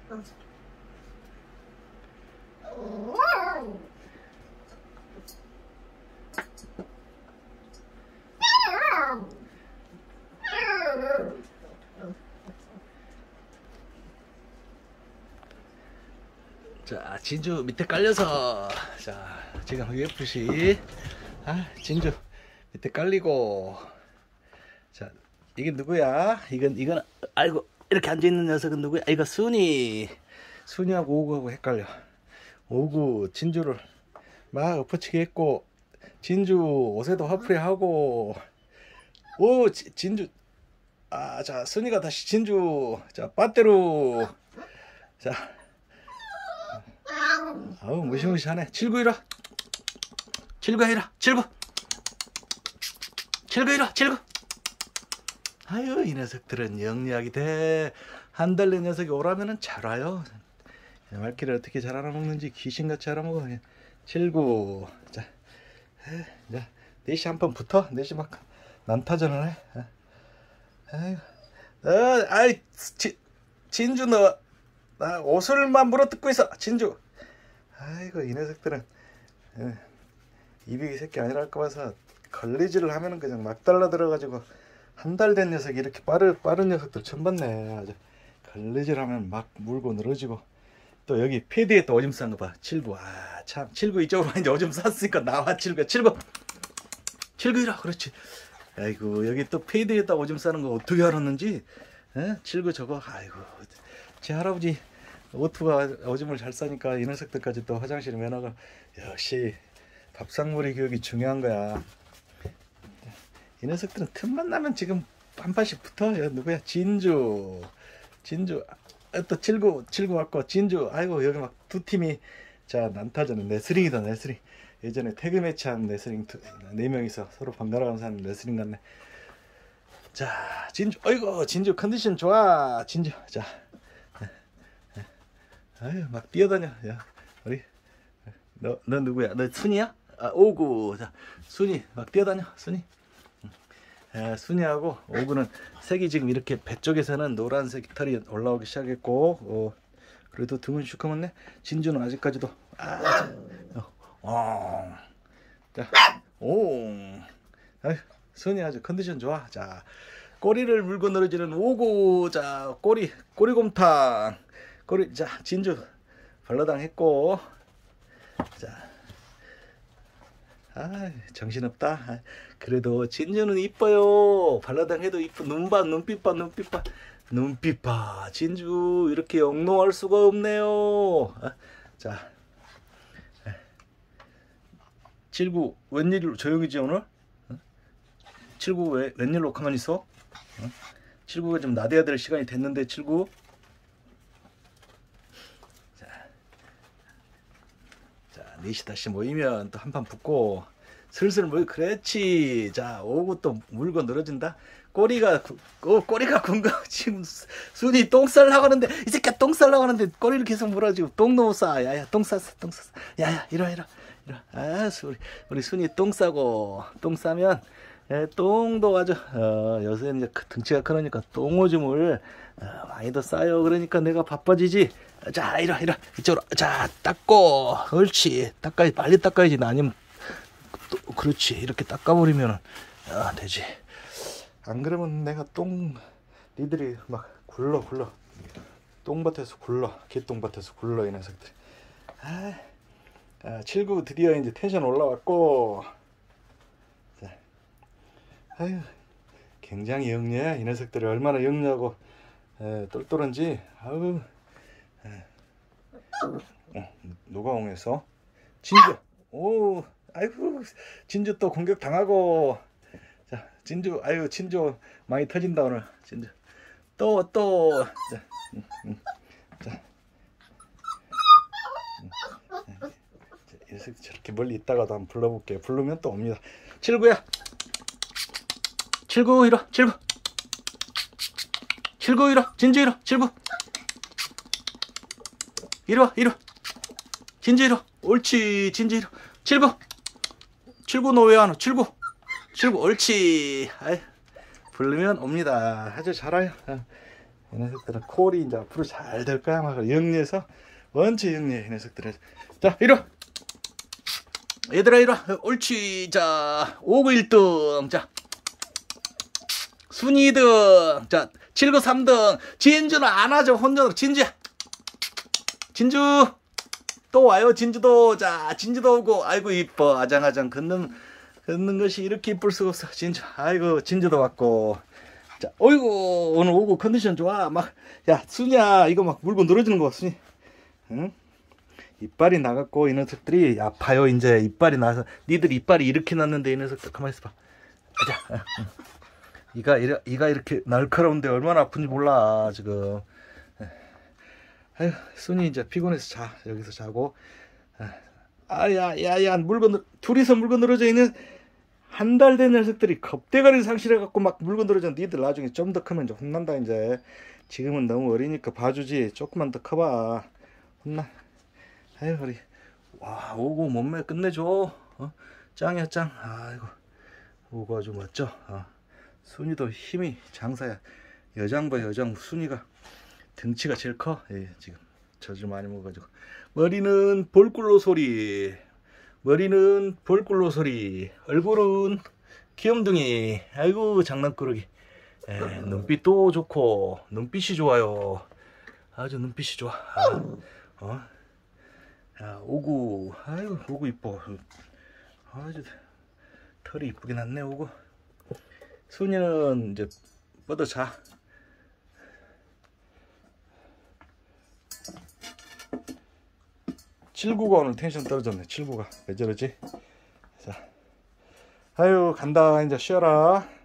자, 진주 밑에 깔려서, 자, 지금 UFC, 진주 밑에 깔리고, 자, 이게 누구야? 이건, 아이고, 이렇게 앉아있는 녀석은 누구야? 이거 순이하고 오구하고 헷갈려. 오구, 진주를 막 엎어치기 했고, 진주 옷에도 화풀이 하고, 오, 진주, 자, 순이가 다시 진주, 자, 빠떼로, 자, 아우 무시무시하네. 7915 7915 79 7915 79. 아유 이 녀석들은 영리하게 돼. 한 달 된 녀석이 오라면은 잘 와요. 말귀를 어떻게 잘 알아먹는지 귀신같이 알아먹어. 79. 자, 넷이 한번 붙어. 넷이 막 난타전을 해. 아이 진주 너 나 옷을만 물어뜯고 있어. 진주. 아이고 이 녀석들은 이비기 새끼 아니라 할까 봐서 걸리지를 하면은 그냥 막 달라들어가지고 한 달 된 녀석이 이렇게 빠른 녀석들 처음 봤네. 아주 걸리지를 하면 막 물고 늘어지고. 또 여기 패드에 또 오줌 싼 거 봐. 79. 참 79 이쪽으로 이제 오줌 쌌으니까 나와. 79 79이라 그렇지. 아이고 여기 또 패드에다 오줌 싸는 거 어떻게 알았는지. 79 저거. 아이고 제 할아버지 오투가 오줌을 잘 싸니까 이 녀석들까지 또 화장실에 매너가. 역시 밥상머리 교육이 중요한 거야. 이 녀석들은 틈만 나면 지금 한 판씩 붙어. 누구야? 진주 또 79 왔고 진주. 아이고 여기 막 두 팀이 자 난타전은 레슬링이다. 레슬링. 예전에 태그 매치한 레슬링 4명이서 서로 번갈아 가면서 하는 레슬링 같네. 자 진주. 아이고 진주 컨디션 좋아. 진주. 자 아유 막 뛰어다녀. 야 우리 너 누구야? 너 순이야? 오구. 자 순이 막 뛰어다녀. 순이. 순이하고 오구는 색이 지금 이렇게 배 쪽에서는 노란색 털이 올라오기 시작했고, 그래도 등은 시커멓네. 진주는 아직까지도 자, 아유, 순이 아주 컨디션 좋아. 자 꼬리를 물고 늘어지는 오구. 자 꼬리곰탕. 자 진주 벌러당 했고. 자 정신없다. 그래도 진주는 이뻐요. 발라당 해도 이뻐. 눈빛 봐. 진주 이렇게 영롱할 수가 없네요. 자 79 웬일로 조용히지 오늘? 79 웬일로 가만히 있어? 79가 좀 나대야 될 시간이 됐는데 79. 넷이 다시 모이면 또 한판 붙고 슬슬 그렇지. 자 오고 또 물고 늘어진다. 꼬리가 군거. 지금 순이 똥 싸려고 하는데 이 새끼야 똥 싸려고 하는데 꼬리를 계속 물어지고 똥 너무 싸. 야야 똥 쌌어. 야야 이리 우리 순이 똥 싸고. 똥 싸면 똥도 아주 요새 이제 등치가 크니까 똥오줌을 많이도 싸요. 그러니까 내가 바빠지지. 자 이리 이쪽으로. 자 닦고. 옳지. 빨리 닦아야지. 아니면 그렇지. 이렇게 닦아버리면 되지. 안 그러면 내가 니들이 막 굴러 똥밭에서 굴러. 개똥밭에서 굴러 이 녀석들. 79 드디어 이제 텐션 올라왔고. 자, 아유 굉장히 영리해. 이 녀석들이 얼마나 영리하고 똘똘한지. 아유 누가 옹해서? 진주. 오 아이고 진주 또 공격 당하고. 자 진주. 아유 진주 많이 터진다 오늘. 진주 또 자 이 녀석 저렇게 멀리 있다가도 한번 불러볼게요. 부르면 또 옵니다. 79야. 79 이리 79 이리 진주 이리 79 이리 진주 이리. 옳지. 진주 이리 79 너 왜 안 와? 79 옳지. 아이 부르면 옵니다. 아주 잘 와요. 이 녀석들은 콜이 이제 앞으로 잘 될 거야. 막 영리해서 원체 영리해 이 녀석들은. 자 이리 와. 얘들아 이리 와. 옳지. 자 5구 1등. 자 순위 2등. 자 7구 3등. 진주는 안 하죠. 혼자로. 진주야. 진주 또 와요. 진주도. 자 진주도 오고. 아이고 이뻐. 아장아장 걷는 것이 이렇게 이쁠 수가 없어. 진주. 아이고 진주도 왔고. 자 어이구 오늘 오고 컨디션 좋아. 막 야 순이야 이거 막 물고 늘어지는 거 순이. 응? 이빨이 나갔고 이 녀석들이 아파요. 이제 이빨이 나서 니들 이빨이 이렇게 났는데 이 녀석들 가만히 있어봐. 자 이가 이렇게 날카로운데 얼마나 아픈지 몰라 지금. 아유 순이 이제 피곤해서 자. 여기서 자고. 아야야야 둘이서 물고 늘어져 있는 한 달 된 녀석들이 겁대가리 상실해갖고 막 물고 늘어져. 니들 나중에 좀 더 크면 이제 혼난다. 이제 지금은 너무 어리니까 봐주지. 조금만 더 커봐 혼나. 아유 우리 와 오고 몸매 끝내줘. 짱이야 짱. 아이고 오고 아주 멋져. 순이도 힘이 장사야. 여장봐 여장. 순이가 등치가 제일 커. 예, 지금 젖을 많이 먹어가지고. 머리는 볼꿀로 소리. 머리는 볼꿀로 소리. 얼굴은 귀염둥이. 아이고 장난꾸러기. 눈빛도 좋고 눈빛이 좋아요. 아주 눈빛이 좋아. 야 오구. 아이고 오구 이뻐. 아주 털이 이쁘게 났네 오구. 순이는 이제 뻗어 자. 칠구가 오늘 텐션 떨어졌네. 칠구가 왜 저러지? 자, 아유 간다. 이제 쉬어라.